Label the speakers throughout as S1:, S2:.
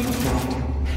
S1: in effect.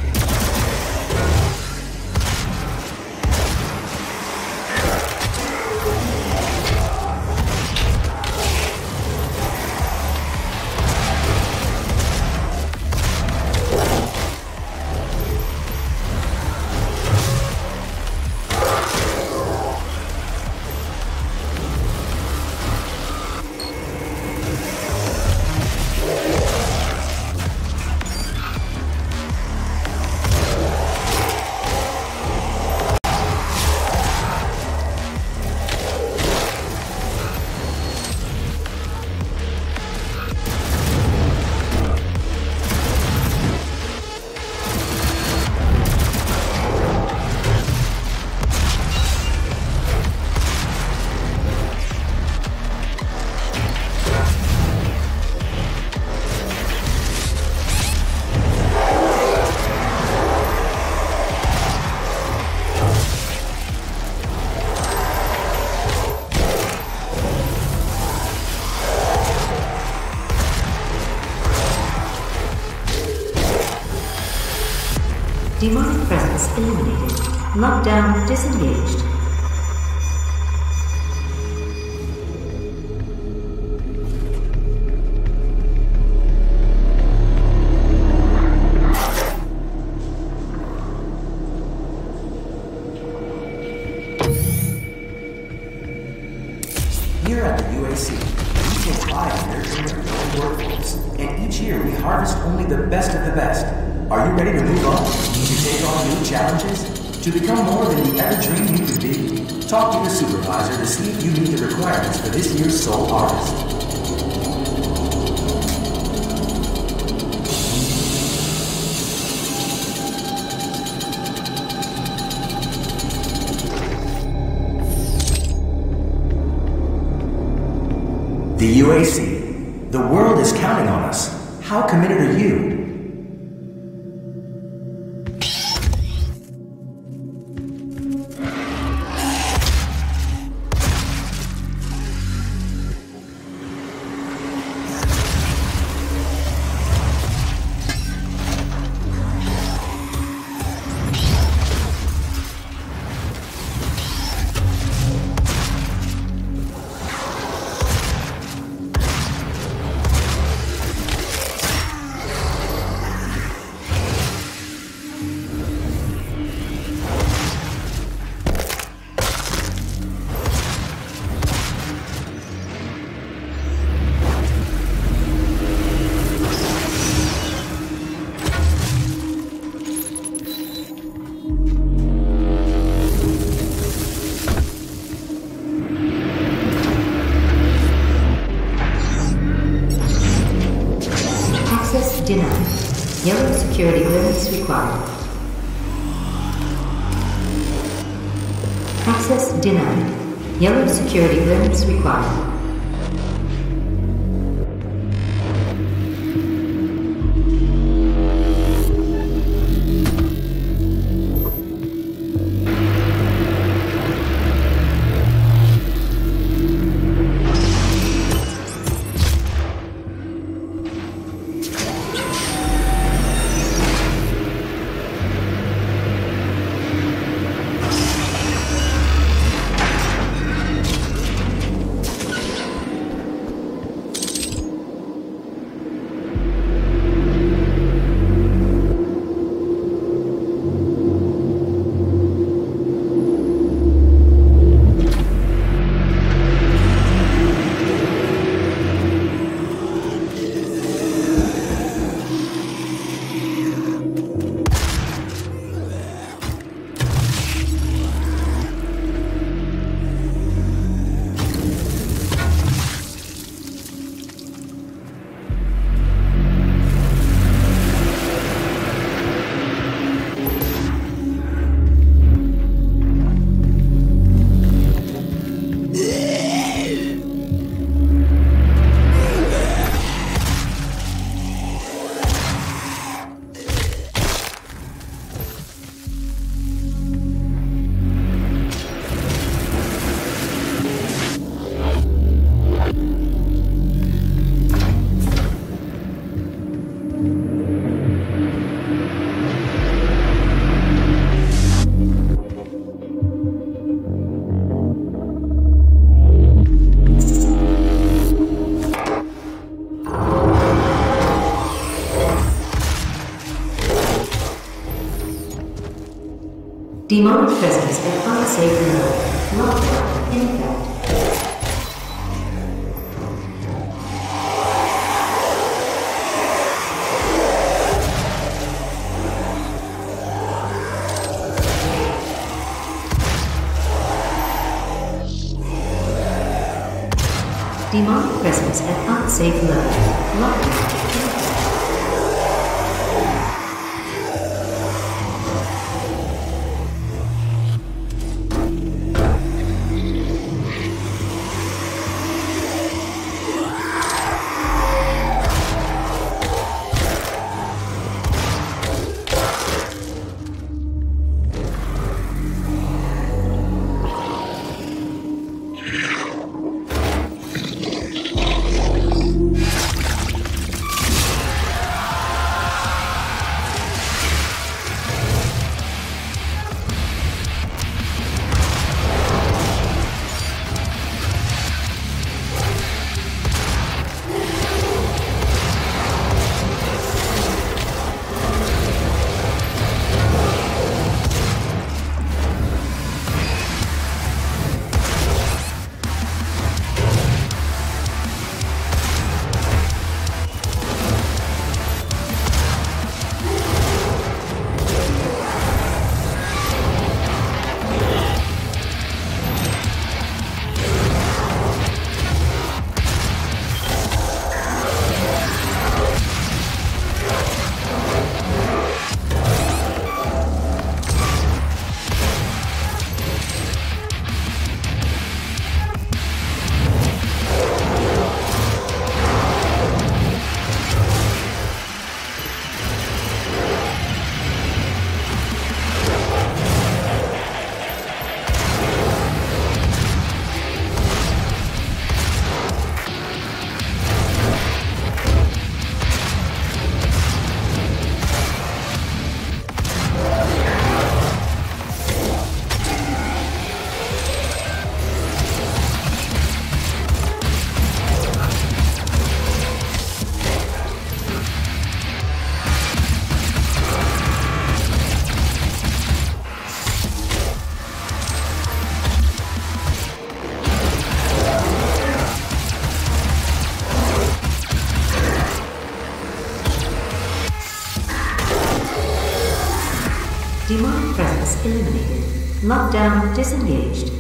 S1: Demonic presence eliminated. Lockdown disengaged.
S2: Here at the UAC, we take pride in nurturing our growing workforce, and each year we harvest only the best of the best. Are you ready to move on? To take on new challenges? To become more than you ever dreamed you could be? Talk to your supervisor to see if you meet the requirements for this year's Soul Artist. The UAC. The world is counting on us. How committed are you?
S1: Denied. Yellow security clearance required. Access denied. Yellow security clearance required. Demonic presence at unsafe level. Lockdown in effect. Demonic presence at unsafe level. Lockdown. Demonic presence eliminated. Lockdown disengaged.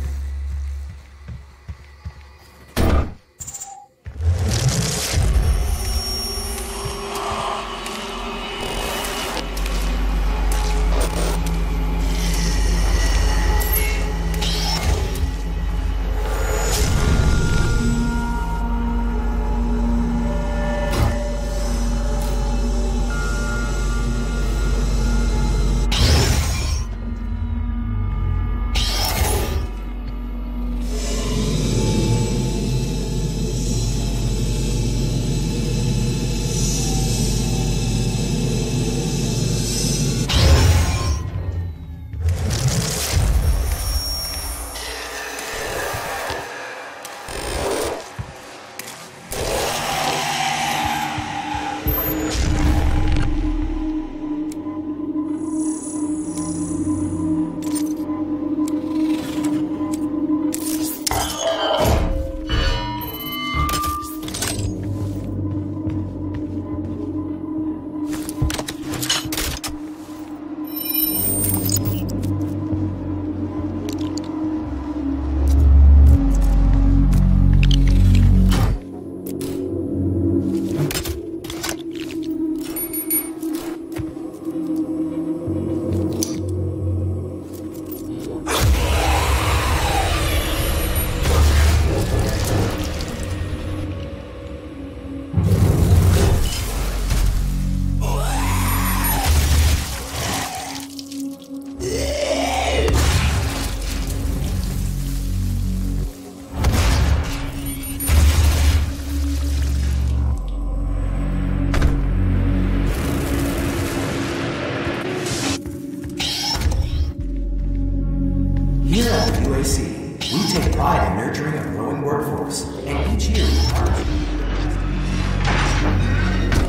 S2: pride in nurturing a growing workforce, and each year we harvest.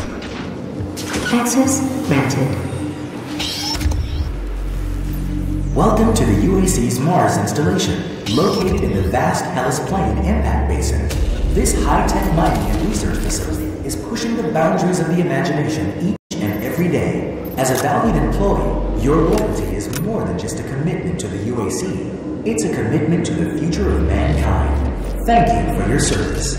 S1: Access granted.
S2: Welcome to the UAC's Mars installation, located in the vast Hellas Plain impact basin. This high-tech mining and research facility is pushing the boundaries of the imagination each and every day. As a valued employee, your loyalty is more than just a commitment to the UAC. It's a commitment to the future of mankind. Thank you for your service.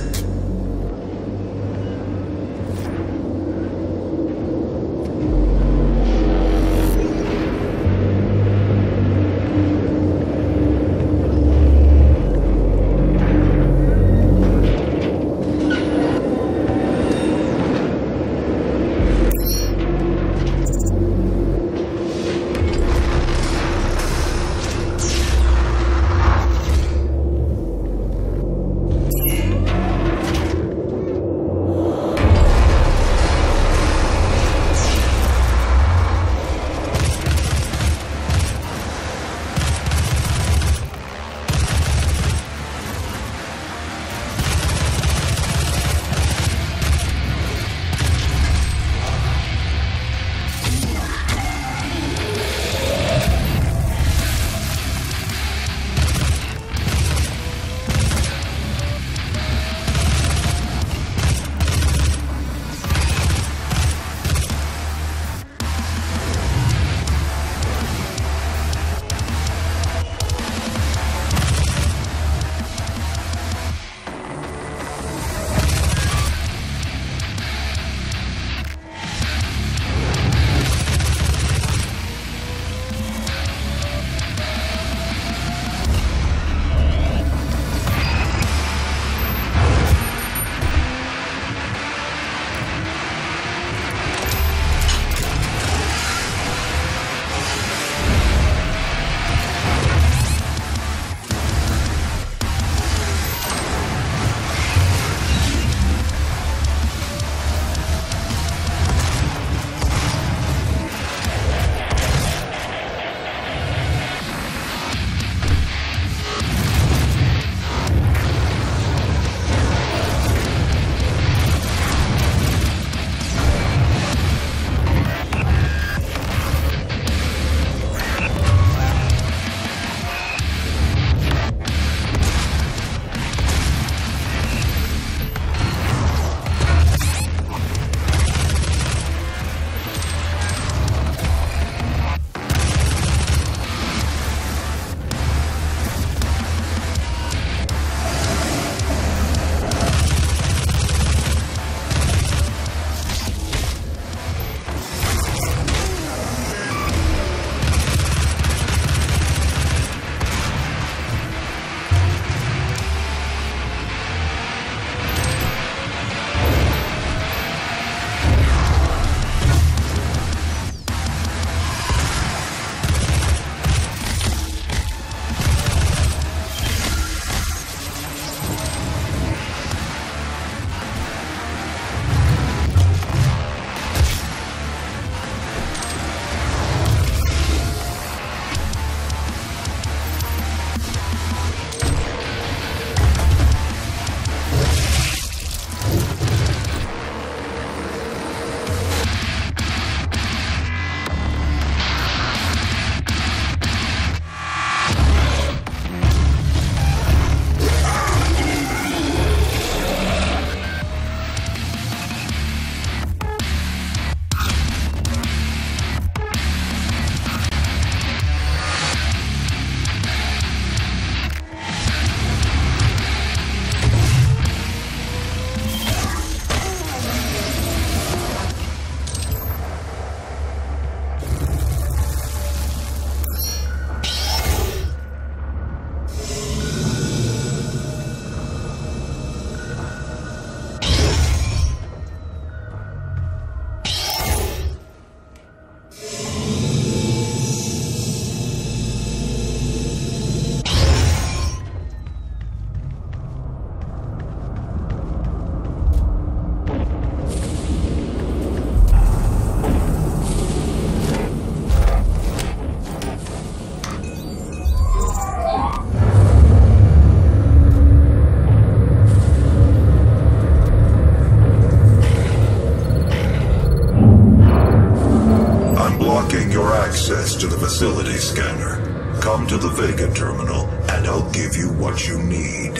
S3: Blocking your access to the facility scanner. Come to the VEGA terminal, and I'll give you what you need.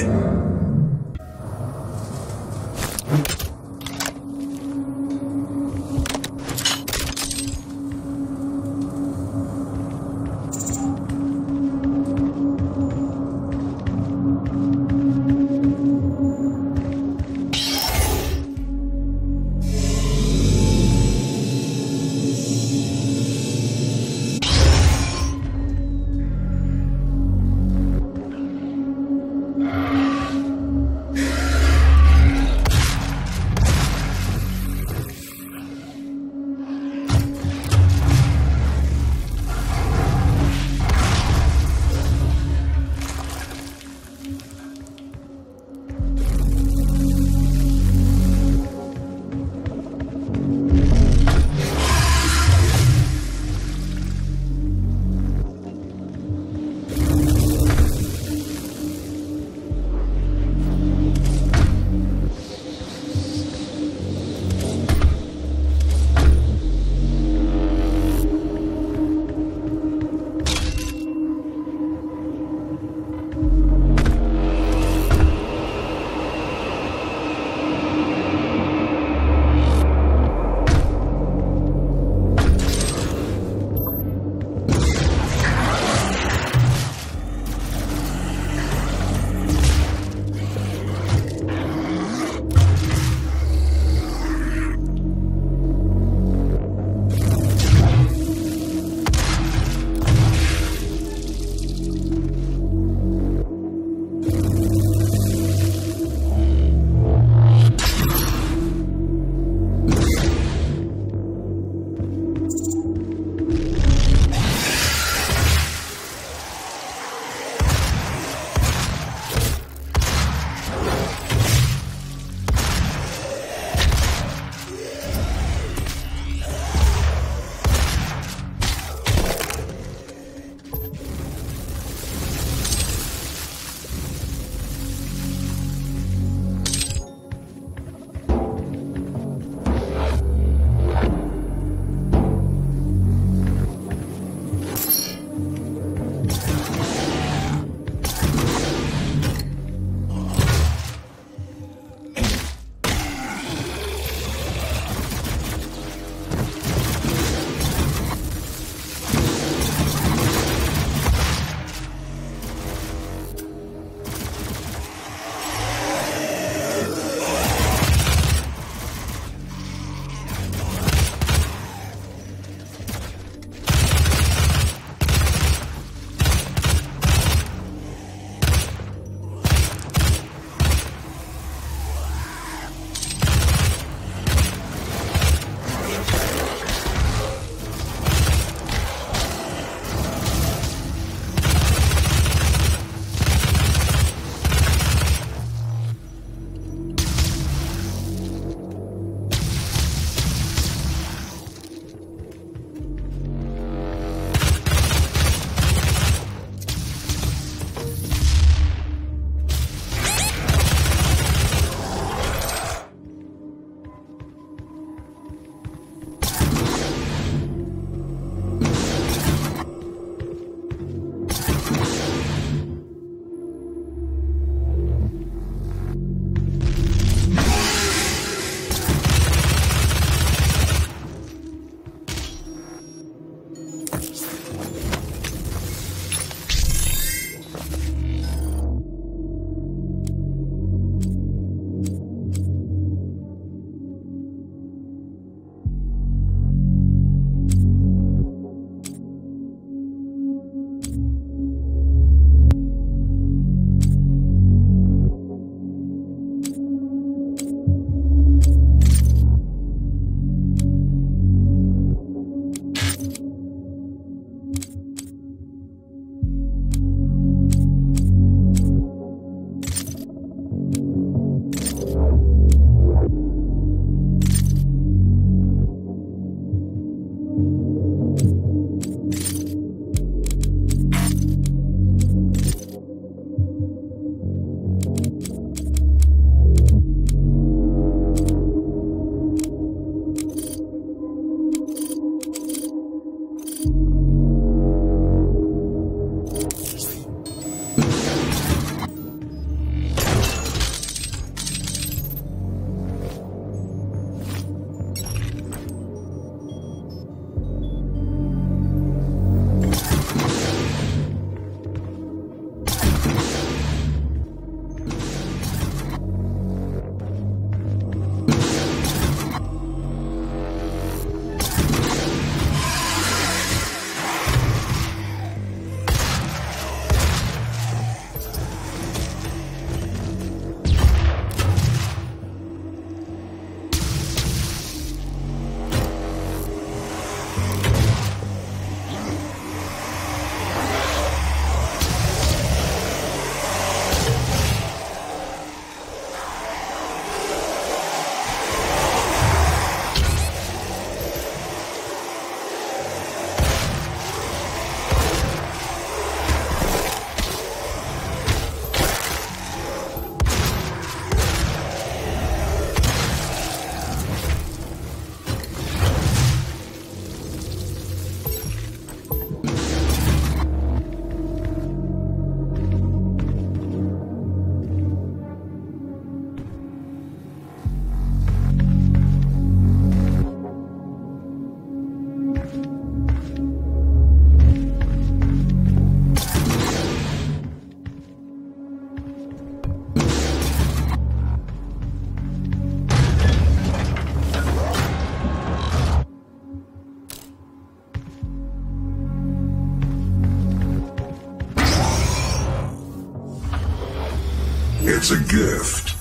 S3: It's a gift.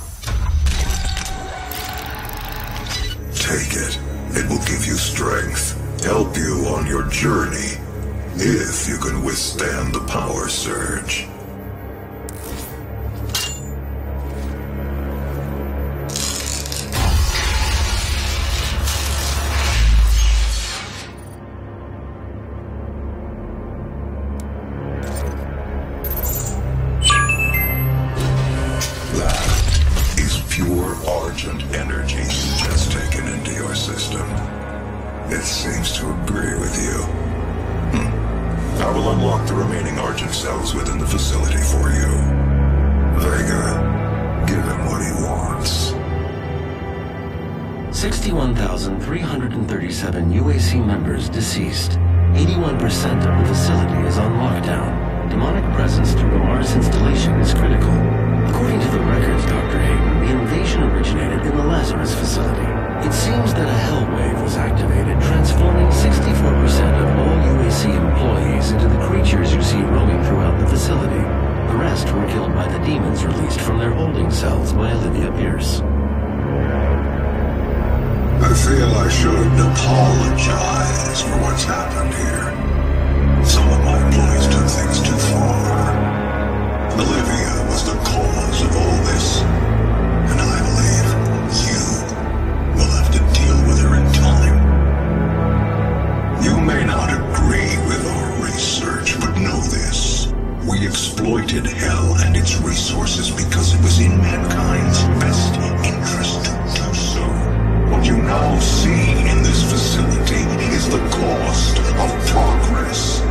S3: Take it. It will give you strength, help you on your journey, if you can withstand the power surge. Argent energy you've just taken into your system. It seems to agree with you. I will unlock the remaining Argent cells within the facility for you. VEGA, give him what he wants.
S4: 61,337 UAC members deceased. 81% of the facility is on lockdown. Demonic presence through the Mars installation is critical. According to the records, Dr. Hayden, the invasion originated in the Lazarus facility. It seems that a hell wave was activated, transforming 64% of all UAC employees into the creatures you see roaming throughout the facility. The rest were killed by the demons released from their holding cells by Olivia Pierce.
S3: I feel I should apologize for what's happened here. Some of my employees took things too far. Olivia was the cause of all this, and I believe you will have to deal with her in time. You may not agree with our research, but know this. We exploited hell and its resources because it was in mankind's best interest to do so. What you now see in this facility is the cost of progress.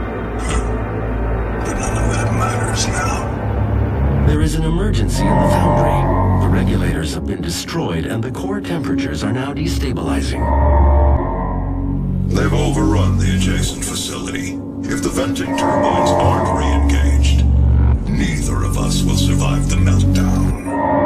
S3: But none of that matters now.
S4: There is an emergency in the foundry. The regulators have been destroyed and the core temperatures are now destabilizing.
S3: They've overrun the adjacent facility. If the venting turbines aren't re-engaged, neither of us will survive the meltdown.